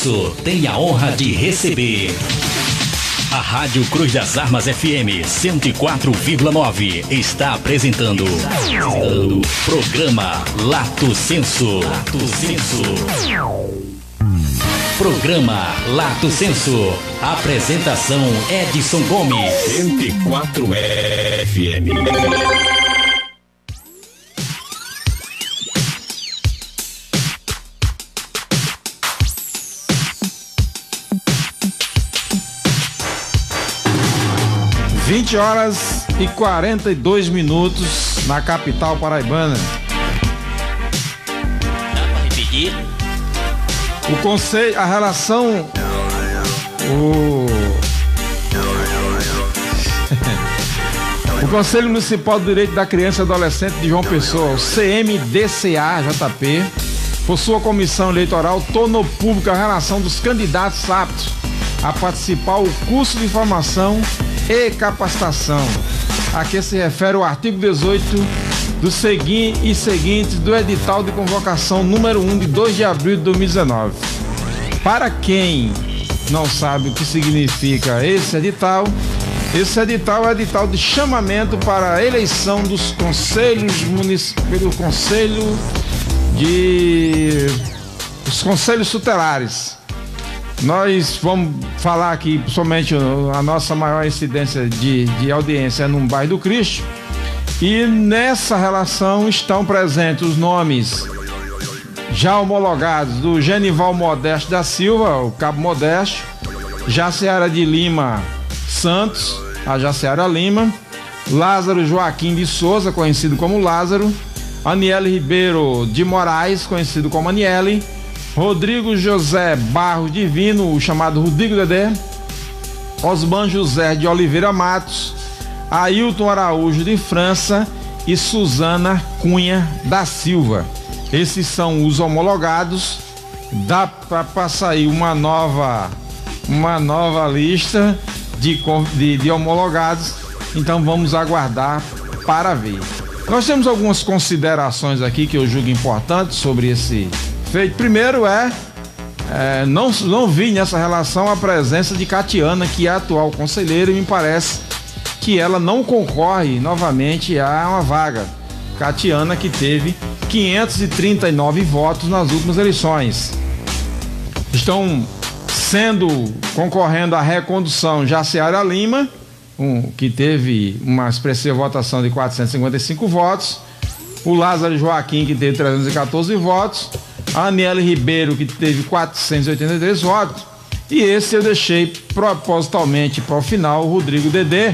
Censo tem a honra de receber a Rádio Cruz das Armas F M cento e quatro vírgula nove está apresentando o programa Lato Senso. Lato Senso. Programa Lato Senso. Apresentação Edson Gomes. cento e quatro F M. vinte horas e quarenta e dois minutos na capital paraibana. Dá pra repetir? O conselho, a relação, o, o Conselho Municipal do Direito da Criança e Adolescente de João Pessoa, o C M D C A J P, por sua comissão eleitoral, tornou pública a relação dos candidatos aptos a participar do curso de formação e capacitação, a que se refere o artigo dezoito do segui e seguintes do edital de convocação número um de dois de abril de dois mil e dezenove. Para quem não sabe o que significa esse edital, esse edital é o edital de chamamento para a eleição dos conselhos municipais, do conselho de os conselhos tutelares. Nós vamos falar aqui, somente a nossa maior incidência de, de audiência é no bairro do Cristo. E nessa relação estão presentes os nomes já homologados do Genival Modesto da Silva, o Cabo Modesto, Jaciara de Lima Santos, a Jaciara Lima, Lázaro Joaquim de Souza, conhecido como Lázaro, Aniele Ribeiro de Moraes, conhecido como Aniele, Rodrigo José Barros Divino, o chamado Rodrigo Dedé, Osman José de Oliveira Matos, Ailton Araújo de França e Suzana Cunha da Silva. Esses são os homologados. Dá para sair uma nova, uma nova lista de, de, de homologados. Então vamos aguardar para ver. Nós temos algumas considerações aqui que eu julgo importantes sobre esse feito. Primeiro é, é não, não vi nessa relação a presença de Catiana, que é a atual conselheira, e me parece que ela não concorre novamente a uma vaga. Catiana, que teve quinhentos e trinta e nove votos nas últimas eleições. Estão sendo, concorrendo à recondução Jaciara Lima, um, que teve uma expressiva votação de quatrocentos e cinquenta e cinco votos, o Lázaro Joaquim, que teve trezentos e quatorze votos, a Aniele Ribeiro, que teve quatrocentos e oitenta e três votos, e esse eu deixei propositalmente para o final, o Rodrigo Dedé,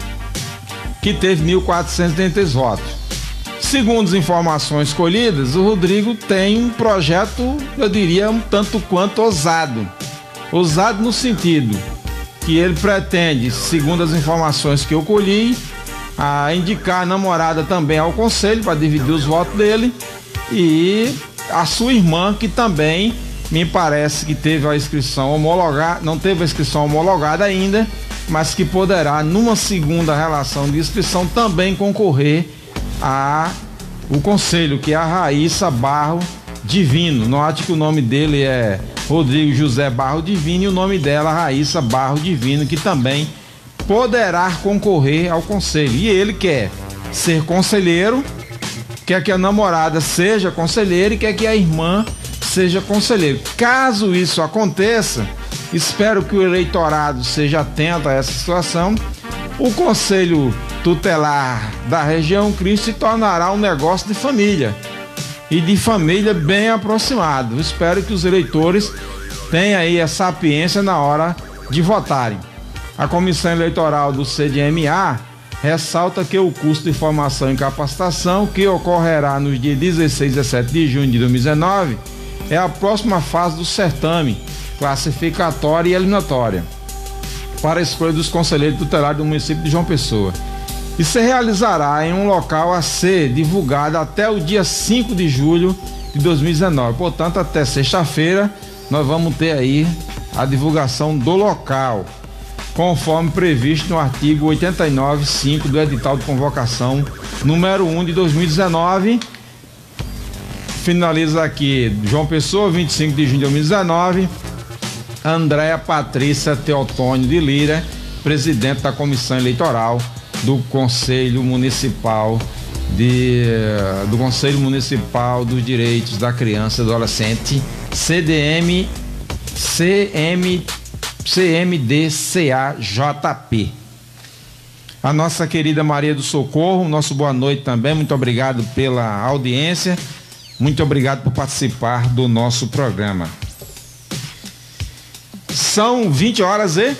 que teve mil quatrocentos e trinta e três votos. Segundo as informações colhidas, o Rodrigo tem um projeto, eu diria, um tanto quanto ousado. Ousado no sentido que ele pretende, segundo as informações que eu colhi, a indicar a namorada também ao conselho para dividir os votos dele, e a sua irmã, que também me parece que teve a inscrição homologada, não teve a inscrição homologada ainda, mas que poderá, numa segunda relação de inscrição, também concorrer a o conselho, que é a Raíssa Barro Divino. Note que o nome dele é Rodrigo José Barro Divino e o nome dela Raíssa Barro Divino, que também poderá concorrer ao conselho. E ele quer ser conselheiro, quer que a namorada seja conselheira e quer que a irmã seja conselheiro. Caso isso aconteça, espero que o eleitorado seja atento a essa situação. O Conselho Tutelar da região Cristo se tornará um negócio de família, e de família bem aproximado. Espero que os eleitores tenham aí a sapiência na hora de votarem. A Comissão Eleitoral do C D M A ressalta que o curso de formação e capacitação, que ocorrerá nos dias dezesseis e dezessete de junho de dois mil e dezenove, é a próxima fase do certame classificatória e eliminatória para a escolha dos conselheiros tutelares do município de João Pessoa, e se realizará em um local a ser divulgado até o dia cinco de julho de dois mil e dezenove. Portanto, até sexta-feira nós vamos ter aí a divulgação do local, conforme previsto no artigo oitenta e nove, ponto cinco do edital de convocação número um de dois mil e dezenove. Finaliza aqui João Pessoa, vinte e cinco de junho de dois mil e dezenove. Andréa Patrícia Teotônio de Lira, presidente da Comissão Eleitoral do Conselho Municipal de, do Conselho Municipal dos Direitos da Criança e do Adolescente, C D M, C M, C M D C A J P. A nossa querida Maria do Socorro, nosso boa noite também, muito obrigado pela audiência, muito obrigado por participar do nosso programa. São vinte horas e...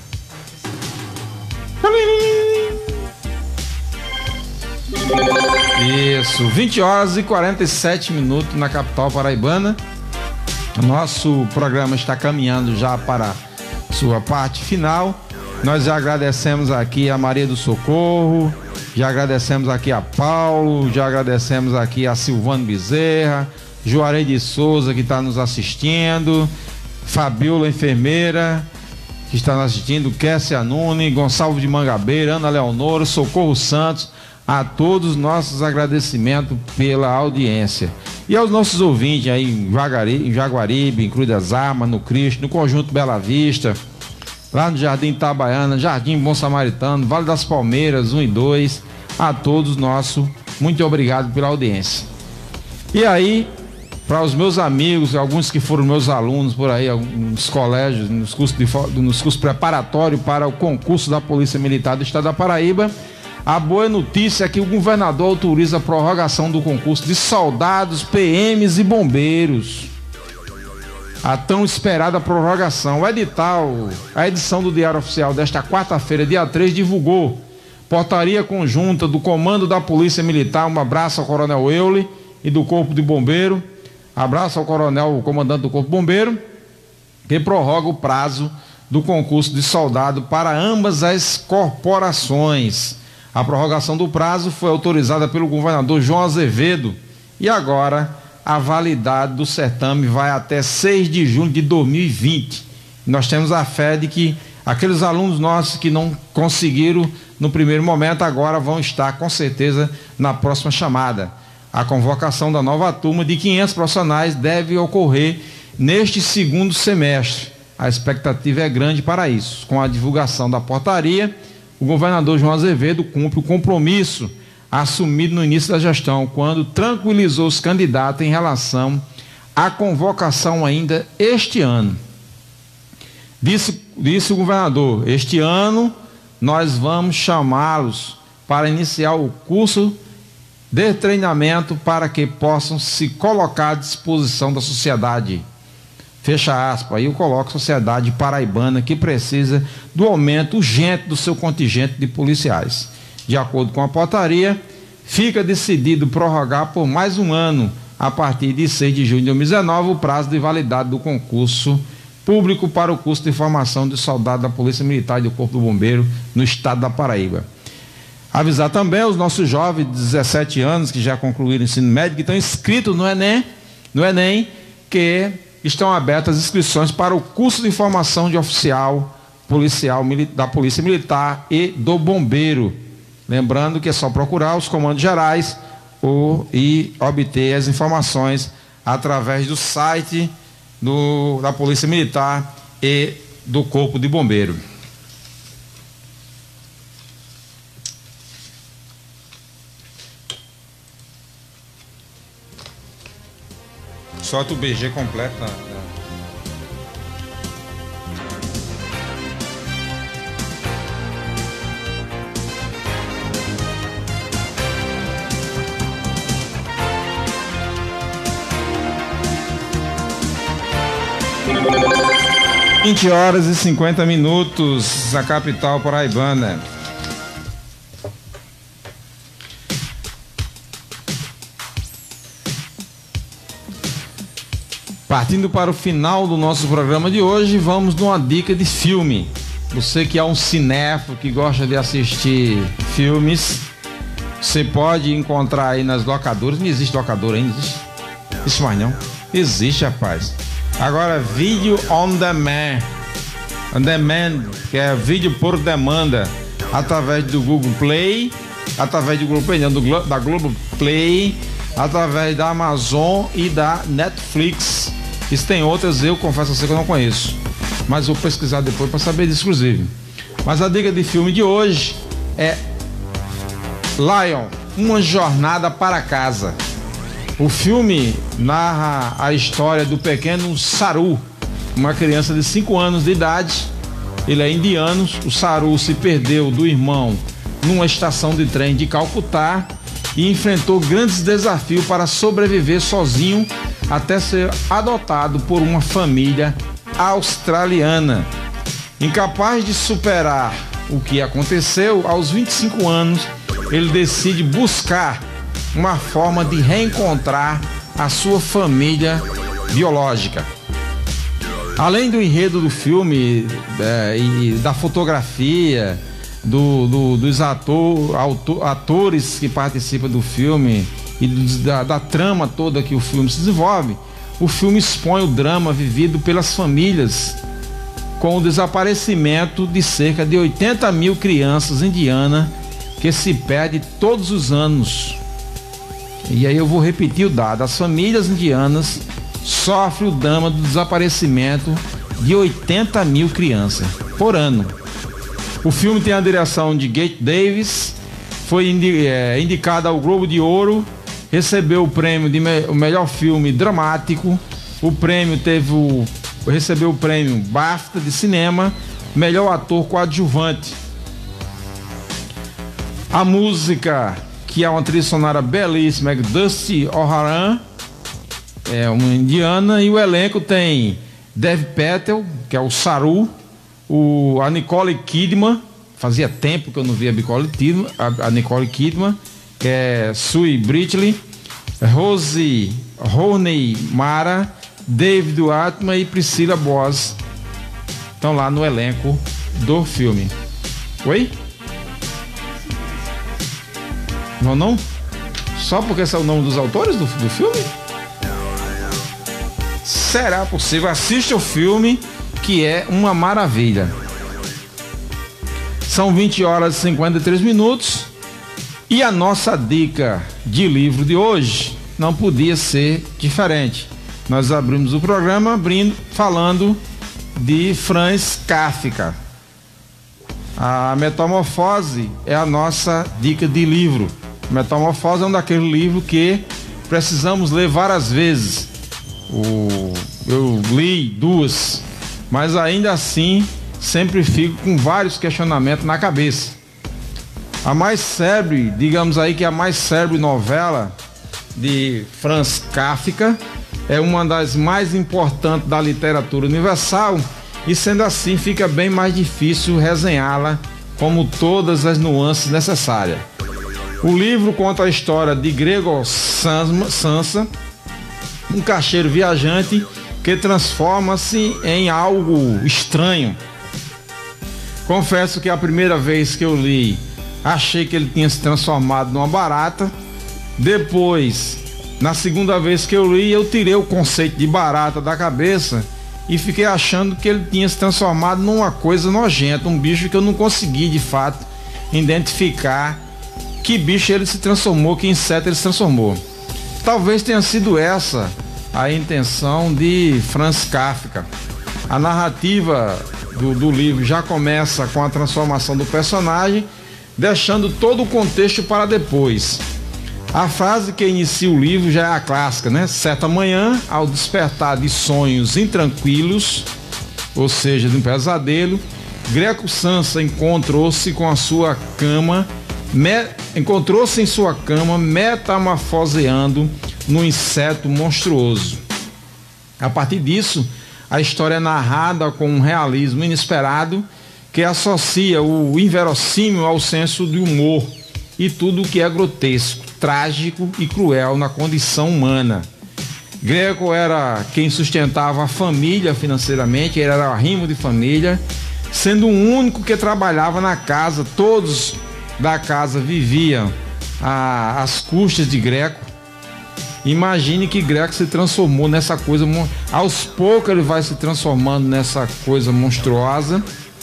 Isso, vinte horas e quarenta e sete minutos na capital paraibana. Nosso programa está caminhando já para sua parte final. Nós já agradecemos aqui a Maria do Socorro, já agradecemos aqui a Paulo, já agradecemos aqui a Silvano Bezerra, Juarez de Souza, que está nos assistindo, Fabiola, enfermeira, que está nos assistindo, Kessia Nunes, Gonçalves de Mangabeira, Ana Leonora, Socorro Santos, a todos nossos agradecimentos pela audiência. E aos nossos ouvintes aí em Jaguaribe, em, Jaguaribe, em Cruz das Armas, no Cristo, no Conjunto Bela Vista, lá no Jardim Itabaiana, Jardim Bom Samaritano, Vale das Palmeiras um e dois, a todos nosso, muito obrigado pela audiência. E aí, para os meus amigos, alguns que foram meus alunos por aí, nos colégios, nos cursos, de, nos cursos preparatórios para o concurso da Polícia Militar do Estado da Paraíba, a boa notícia é que o governador autoriza a prorrogação do concurso de soldados, P Ms e bombeiros. A tão esperada prorrogação. O edital, a edição do Diário Oficial desta quarta-feira, dia três, divulgou portaria conjunta do Comando da Polícia Militar. Um abraço ao Coronel Euler e do Corpo de Bombeiro. Abraço ao Coronel, o comandante do Corpo de Bombeiro, que prorroga o prazo do concurso de soldado para ambas as corporações. A prorrogação do prazo foi autorizada pelo governador João Azevedo e agora a validade do certame vai até seis de junho de dois mil e vinte. Nós temos a fé de que aqueles alunos nossos que não conseguiram no primeiro momento agora vão estar com certeza na próxima chamada. A convocação da nova turma de quinhentos profissionais deve ocorrer neste segundo semestre. A expectativa é grande para isso. Com a divulgação da portaria, o governador João Azevedo cumpre o compromisso assumido no início da gestão, quando tranquilizou os candidatos em relação à convocação ainda este ano. Disse, disse o governador, este ano nós vamos chamá-los para iniciar o curso de treinamento para que possam se colocar à disposição da sociedade. Fecha aspas, aí eu coloco a sociedade paraibana que precisa do aumento urgente do seu contingente de policiais. De acordo com a portaria, fica decidido prorrogar por mais um ano, a partir de seis de junho de dois mil e dezenove, o prazo de validade do concurso público para o curso de formação de soldado da Polícia Militar e do Corpo do Bombeiro no estado da Paraíba. Avisar também aos nossos jovens de dezessete anos que já concluíram o ensino médio, que estão inscritos no Enem, no Enem, que estão abertas as inscrições para o curso de formação de oficial policial da Polícia Militar e do Bombeiro. Lembrando que é só procurar os comandos gerais ou, e obter as informações através do site do, da Polícia Militar e do Corpo de Bombeiro. Solta o B G completo na, na... vinte horas e cinquenta minutos na capital paraibana. Partindo para o final do nosso programa de hoje, vamos numa dica de filme. Você que é um cinéfilo, que gosta de assistir filmes, você pode encontrar aí nas locadoras. Não existe locadora ainda? Existe? Existe mais não? Existe, rapaz. Agora, vídeo on demand. On demand, que é vídeo por demanda, através do Google Play, através do Google Play, não, do, da Globo Play, através da Amazon e da Netflix. Isso tem outras, eu confesso a você que eu não conheço. mas vou pesquisar depois para saber disso, inclusive. Mas a dica de filme de hoje é Lion, Uma Jornada para Casa. O filme narra a história do pequeno Saru, uma criança de cinco anos de idade. Ele é indiano. O Saru se perdeu do irmão numa estação de trem de Calcutá e enfrentou grandes desafios para sobreviver sozinho até ser adotado por uma família australiana. Incapaz de superar o que aconteceu, aos vinte e cinco anos, ele decide buscar uma forma de reencontrar a sua família biológica. Além do enredo do filme é, e da fotografia, do, do, dos ator, autor, atores que participam do filme e do, da, da trama toda que o filme se desenvolve, o filme expõe o drama vivido pelas famílias com o desaparecimento de cerca de oitenta mil crianças indianas que se perdem todos os anos. E aí eu vou repetir o dado: as famílias indianas sofrem o drama do desaparecimento de oitenta mil crianças por ano. O filme tem a direção de Gareth Davis, foi indi é, indicado ao Globo de Ouro, recebeu o prêmio de me o melhor filme dramático. O prêmio teve o recebeu o prêmio BAFTA de cinema, melhor ator coadjuvante. A música, que é uma trilha sonora belíssima, é Dusty O'Haran, é uma indiana, e o elenco tem Dev Patel, que é o Saru, o, a Nicole Kidman, fazia tempo que eu não via a Nicole Kidman, a, a Nicole Kidman, que é Sue Bridley, Rose Rooney Mara, David Atman e Priscila Boas estão lá no elenco do filme. Oi? Não, não? Só porque esse é o nome dos autores do, do filme? Será possível? Assista o filme, que é uma maravilha. São vinte horas e cinquenta e três minutos e a nossa dica de livro de hoje não podia ser diferente. Nós abrimos o programa abrindo, falando de Franz Kafka. A Metamorfose é a nossa dica de livro. Metamorfose é um daqueles livros que precisamos ler várias vezes. O, eu li duas, mas ainda assim sempre fico com vários questionamentos na cabeça. A mais célebre, digamos aí que a mais célebre novela de Franz Kafka é uma das mais importantes da literatura universal e, sendo assim, fica bem mais difícil resenhá-la como todas as nuances necessárias. O livro conta a história de Gregor Samsa, um caixeiro viajante que transforma-se em algo estranho. Confesso que a primeira vez que eu li, achei que ele tinha se transformado numa barata. Depois, na segunda vez que eu li, eu tirei o conceito de barata da cabeça e fiquei achando que ele tinha se transformado numa coisa nojenta, um bicho que eu não consegui de fato identificar que bicho ele se transformou, que inseto ele se transformou. Talvez tenha sido essa a intenção de Franz Kafka. A narrativa do, do livro já começa com a transformação do personagem, deixando todo o contexto para depois. A frase que inicia o livro já é a clássica, né? Certa manhã, ao despertar de sonhos intranquilos, ou seja, de um pesadelo, Greco Samsa encontrou-se com a sua cama, me... encontrou-se em sua cama metamorfoseando num inseto monstruoso. A partir disso, a história é narrada com um realismo inesperado que associa o inverossímil ao senso de humor e tudo o que é grotesco, trágico e cruel na condição humana. Greco era quem sustentava a família financeiramente, ele era arrimo de família, sendo o único que trabalhava na casa. Todos da casa viviam a, às custas de Greco. Imagine que Greco se transformou nessa coisa, aos poucos ele vai se transformando nessa coisa monstruosa,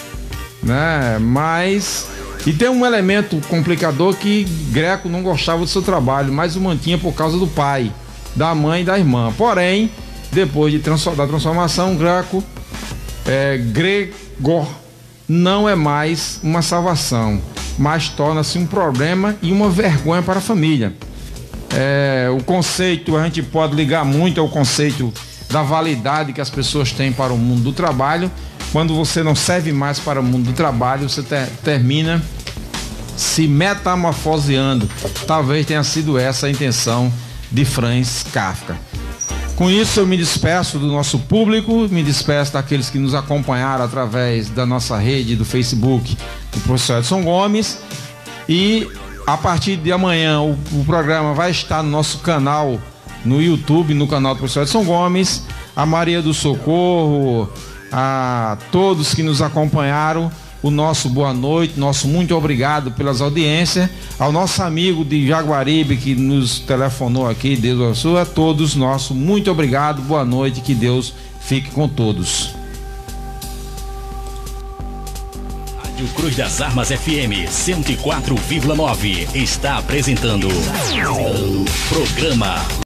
né? Mas e tem um elemento complicador que Greco não gostava do seu trabalho, mas o mantinha por causa do pai, da mãe e da irmã. Porém, depois de transform, da transformação, Greco é, Gregor não é mais uma salvação, mas torna-se um problema e uma vergonha para a família. É, o conceito, a gente pode ligar muito ao conceito da validade que as pessoas têm para o mundo do trabalho. Quando você não serve mais para o mundo do trabalho, você ter, termina se metamorfoseando. Talvez tenha sido essa a intenção de Franz Kafka. Com isso eu me despeço do nosso público, me despeço daqueles que nos acompanharam através da nossa rede do Facebook do professor Edson Gomes, e a partir de amanhã o, o programa vai estar no nosso canal no YouTube, no canal do professor Edson Gomes. A Maria do Socorro, a todos que nos acompanharam, o nosso boa noite, nosso muito obrigado pelas audiências, ao nosso amigo de Jaguaribe que nos telefonou aqui, Deus abençoe, a todos nosso muito obrigado, boa noite, que Deus fique com todos. Rádio Cruz das Armas F M cento e quatro vírgula nove está apresentando programa